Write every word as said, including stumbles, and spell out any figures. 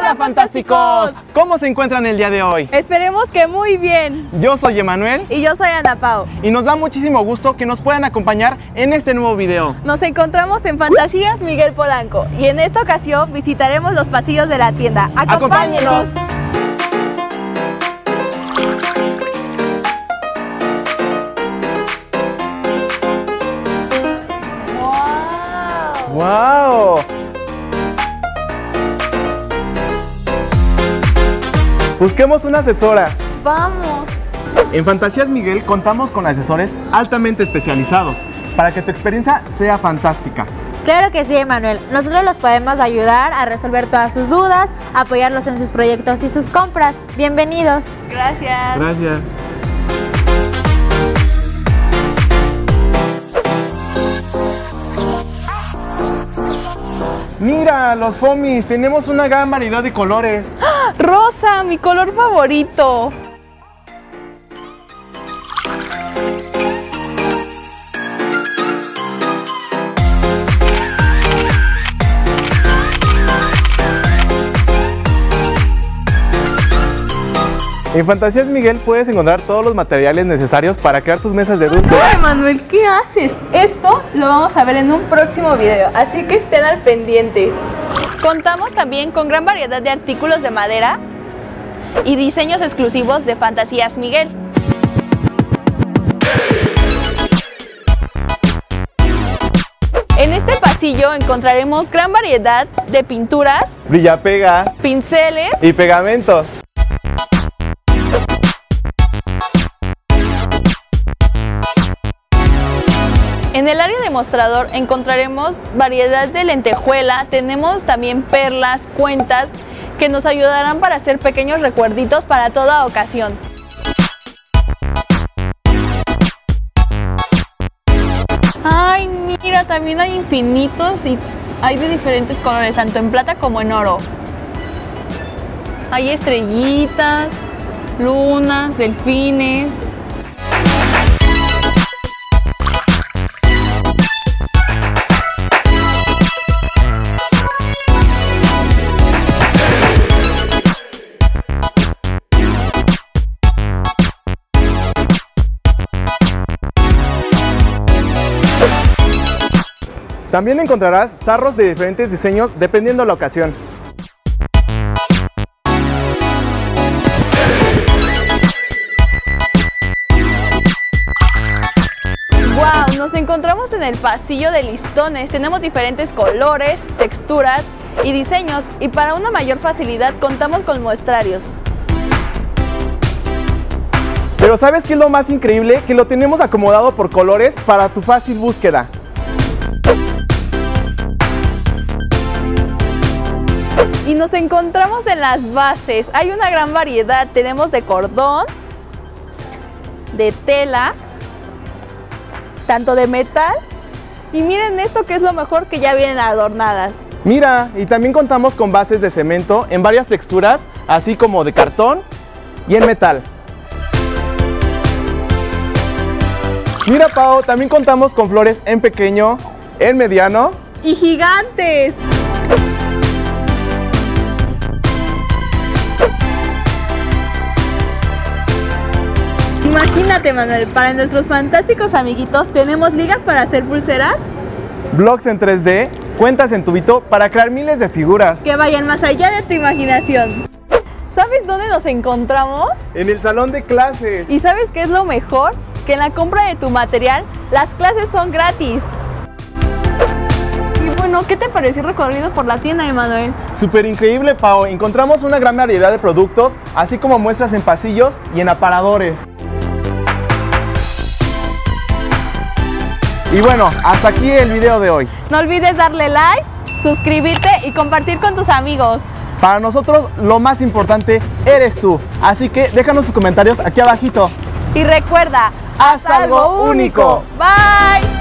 Hola fantásticos, ¿cómo se encuentran el día de hoy? Esperemos que muy bien. Yo soy Emanuel y yo soy Ana Pau y nos da muchísimo gusto que nos puedan acompañar en este nuevo video. Nos encontramos en Fantasías Miguel Polanco y en esta ocasión visitaremos los pasillos de la tienda. ¡Acompáñenos! ¡Wow! Busquemos una asesora. ¡Vamos! En Fantasías Miguel contamos con asesores altamente especializados para que tu experiencia sea fantástica. Claro que sí, Emanuel. Nosotros los podemos ayudar a resolver todas sus dudas, apoyarlos en sus proyectos y sus compras. Bienvenidos. Gracias. Gracias. Mira, los foamies, tenemos una gran variedad de colores. ¡Ah! Rosa, mi color favorito. En Fantasías Miguel puedes encontrar todos los materiales necesarios para crear tus mesas de dulce. Ay, Manuel, ¿qué haces? Esto lo vamos a ver en un próximo video, así que estén al pendiente. Contamos también con gran variedad de artículos de madera y diseños exclusivos de Fantasías Miguel. En este pasillo encontraremos gran variedad de pinturas, brillapega, pinceles y pegamentos. En el área de mostrador encontraremos variedad de lentejuela, tenemos también perlas, cuentas que nos ayudarán para hacer pequeños recuerditos para toda ocasión. Ay, mira, también hay infinitos y hay de diferentes colores, tanto en plata como en oro. Hay estrellitas, lunas, delfines. También encontrarás tarros de diferentes diseños dependiendo de la ocasión. ¡Wow! Nos encontramos en el pasillo de listones. Tenemos diferentes colores, texturas y diseños. Y para una mayor facilidad contamos con muestrarios. Pero ¿sabes qué es lo más increíble? Que lo tenemos acomodado por colores para tu fácil búsqueda. Y nos encontramos en las bases. Hay una gran variedad. Tenemos de cordón, de tela, tanto de metal. Y miren esto que es lo mejor, que ya vienen adornadas. Mira, y también contamos con bases de cemento en varias texturas, así como de cartón y en metal. Mira, Pau, también contamos con flores en pequeño, en mediano y gigantes. Imagínate, Manuel, para nuestros fantásticos amiguitos tenemos ligas para hacer pulseras, blogs en tres D, cuentas en tubito para crear miles de figuras que vayan más allá de tu imaginación. ¿Sabes dónde nos encontramos? En el salón de clases. ¿Y sabes qué es lo mejor? Que en la compra de tu material, las clases son gratis. Y bueno, ¿qué te pareció el recorrido por la tienda, Emanuel? Súper increíble, Pau. Encontramos una gran variedad de productos, así como muestras en pasillos y en aparadores. Y bueno, hasta aquí el video de hoy. No olvides darle like, suscribirte y compartir con tus amigos. Para nosotros lo más importante eres tú, así que déjanos tus comentarios aquí abajito. Y recuerda, haz algo único. Bye.